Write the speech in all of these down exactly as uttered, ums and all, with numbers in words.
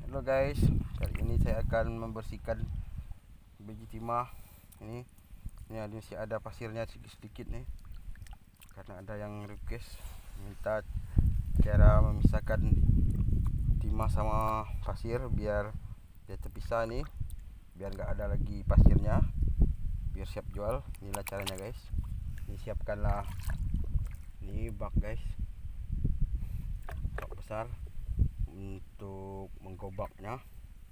Halo guys, kali ini saya akan membersihkan biji timah. Ini, ini ada masih ada pasirnya sedikit-sedikit nih, karena ada yang request minta cara memisahkan timah sama pasir biar dia terpisah nih, biar nggak ada lagi pasirnya, biar siap jual. Inilah caranya guys. Ini siapkanlah ini bak guys, bak besar untuk menggobaknya.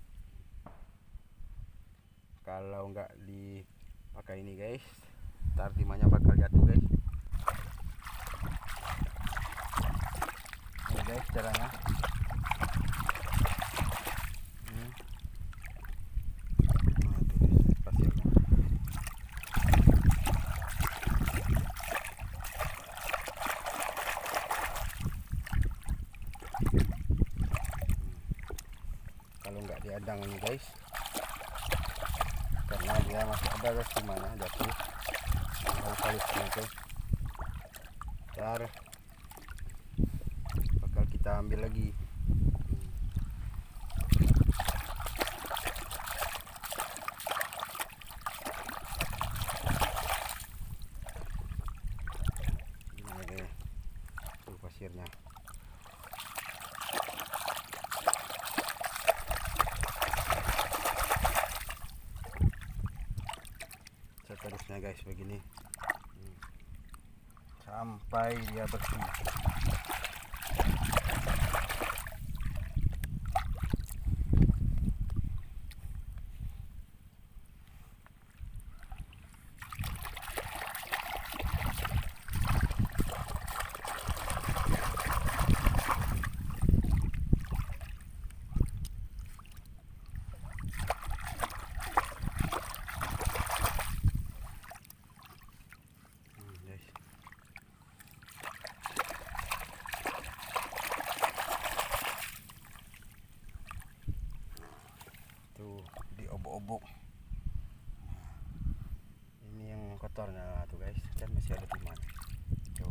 Kalau nggak dipakai ini guys, ntar timahnya bakal jatuh guys. Ini guys caranya. Hmm. Nah, tuh guys, pasirnya. Kalau nggak diadang ini guys, karena dia masih ada guys timahnya jatuh, halus-halusnya itu. Ntar bakal kita ambil lagi. Gimana guys, tuh pasirnya. Seterusnya guys begini, hmm. sampai dia bersih. Tuh diobok-obok. Ini yang kotornya tuh guys, kan masih ada timah. Tuh.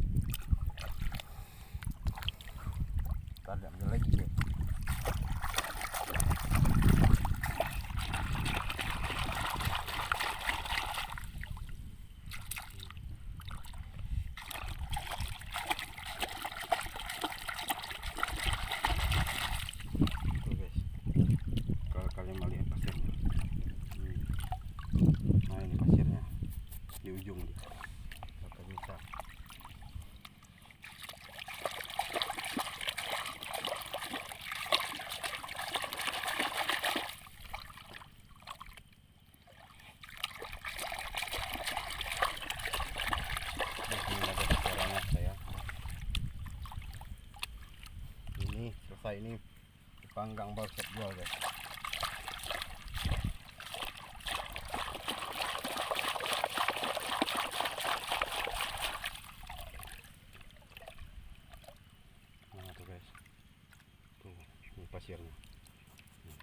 Ntar diambil lagi guys. Kalian melihat pasirnya. Hmm. Nah ini pasirnya di ujung dia. Bakal bisa. Ini ada caranya saya. Ini selesai, ini dipanggang baru siap jual guys. Guys, tuh ini pasirnya. Hmm.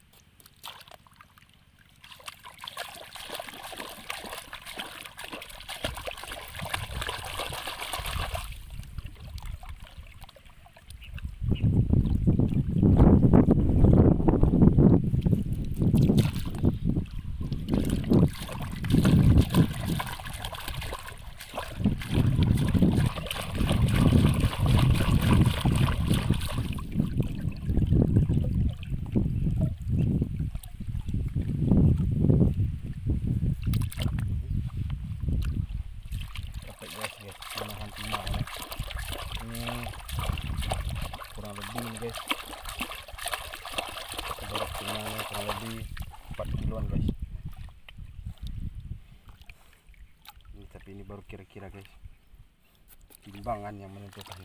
Menahan timah ini. Ini kurang lebih nih guys, berat timahnya kurang lebih empat kiloan guys. Ini, tapi ini baru kira-kira guys, timbangan yang menentukan.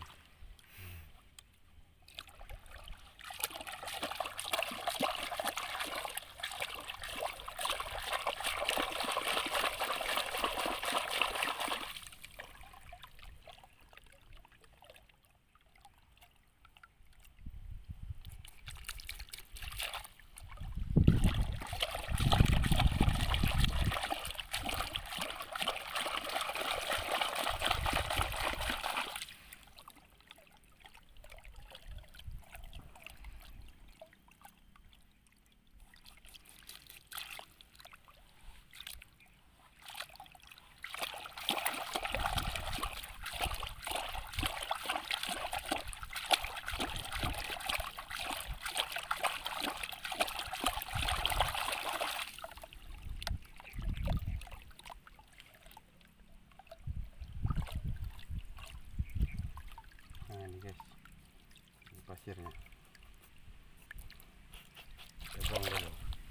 pasirnya. Kita buang dulu.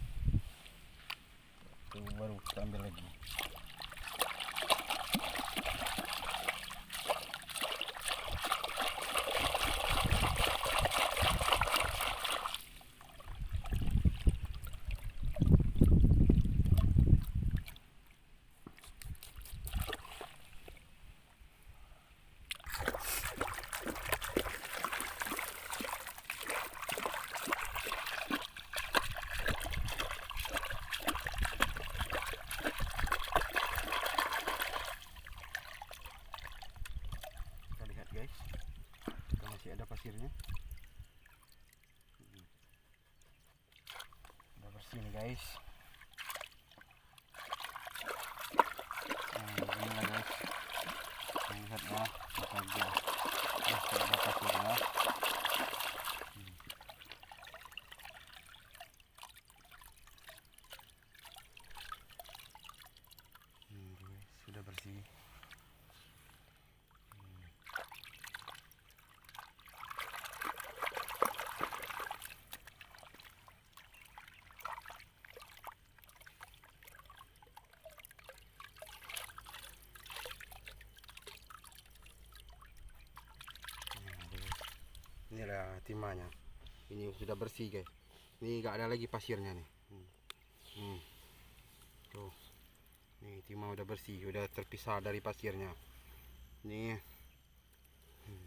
Itu baru kita ambil lagi. Ada pasirnya, udah bersih nih guys. Nah, beginilah guys, lihatnya bahagia. Eh, ada pasirnya. Hmm. Hmm, guys, sudah bersih. Inilah timahnya, ini sudah bersih guys. Ini nggak ada lagi pasirnya nih. Hmm. Hmm. Tuh, nih timah udah bersih, udah terpisah dari pasirnya. Nih, hmm.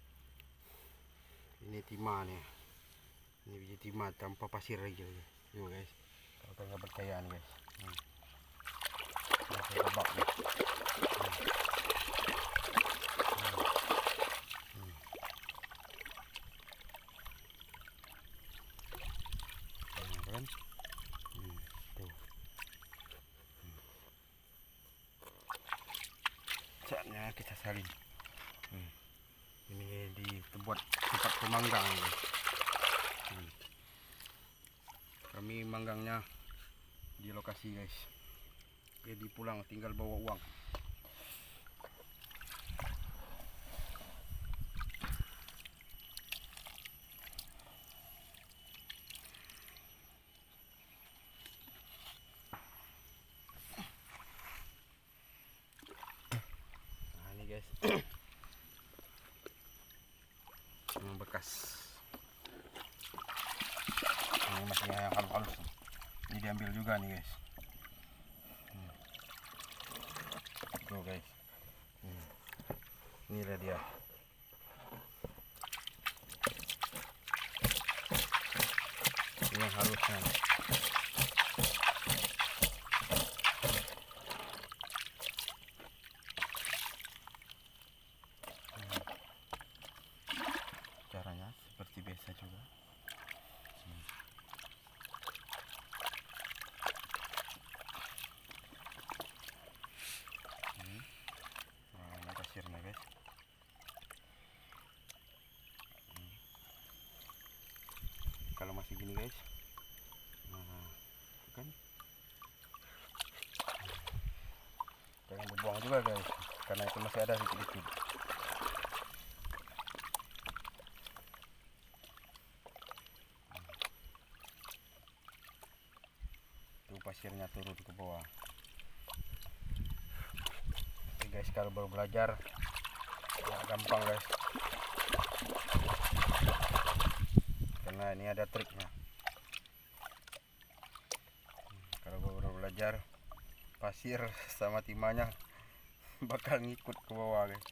Ini timah nih. Ini biji timah tanpa pasir lagi guys. Yuk guys, kalau kalian nggak percaya nih guys. Hmm. Nah, saya tebak nih. Hmm. Kan? Hmm, tuh. Hmm. Saatnya kita salin. Hmm. Ini dibuat tempat pemanggang guys. Hmm. Kami manggangnya di lokasi guys. Jadi pulang tinggal bawa uang. Guys, yang bekas ini masih yang halus-halus, ini diambil juga nih guys. Hmm. Tuh guys, hmm. Inilah dia. Ini yang halusnya. Caranya seperti biasa juga. Hmm. Hmm. Nah, ini pasirnya guys. Hmm. Kalau masih gini guys, nah, kan jangan dibuang juga guys, karena itu masih ada sedikit-sedikit. Pasirnya turun ke bawah. Oke guys, kalau baru belajar ya gampang guys, karena ini ada triknya. Kalau baru belajar, pasir sama timahnya bakal ngikut ke bawah guys.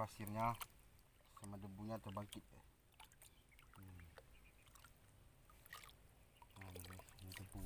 pasirnya sama debunya terbangkit. Hmm. Nah, ini debu.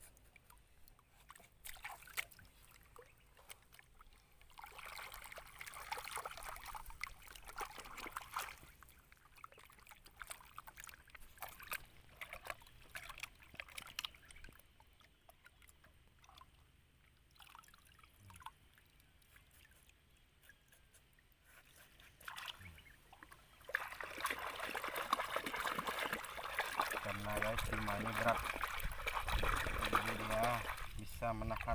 Karena guys timah ini berat, jadi dia bisa menahan.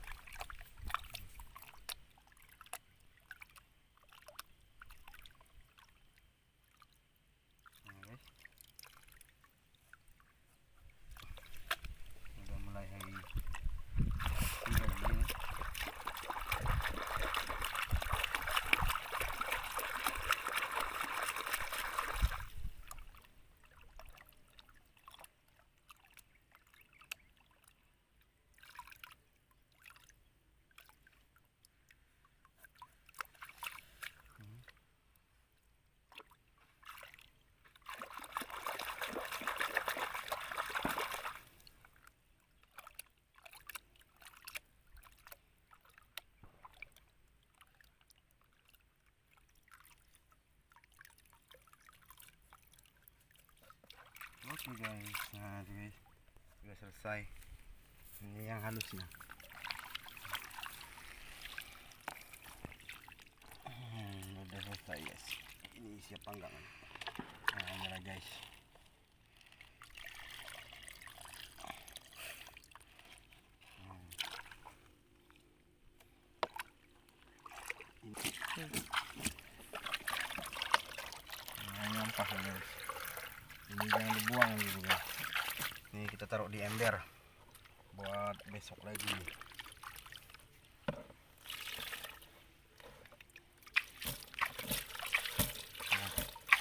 Nah guys, udah mulai hari tiga gini. Oke guys, nah itu guys sudah selesai. Ini yang halusnya. Hmm, udah selesai guys. Ini siap panggangan. Nah ini lah guys. Hmm. Ini. Nah, nyampah guys. Ini jangan dibuang gitu guys. Ini kita taruh di ember buat besok lagi. Nah.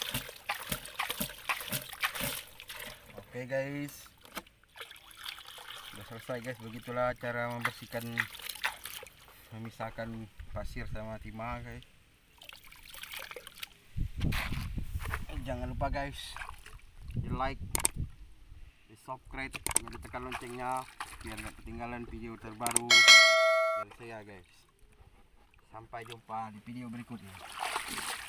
Oke guys, sudah selesai guys. Begitulah cara membersihkan, memisahkan pasir sama timah guys. Jangan lupa guys, di like, di subscribe, dan ditekan loncengnya biar nggak ketinggalan video terbaru dari saya guys. Sampai jumpa di video berikutnya.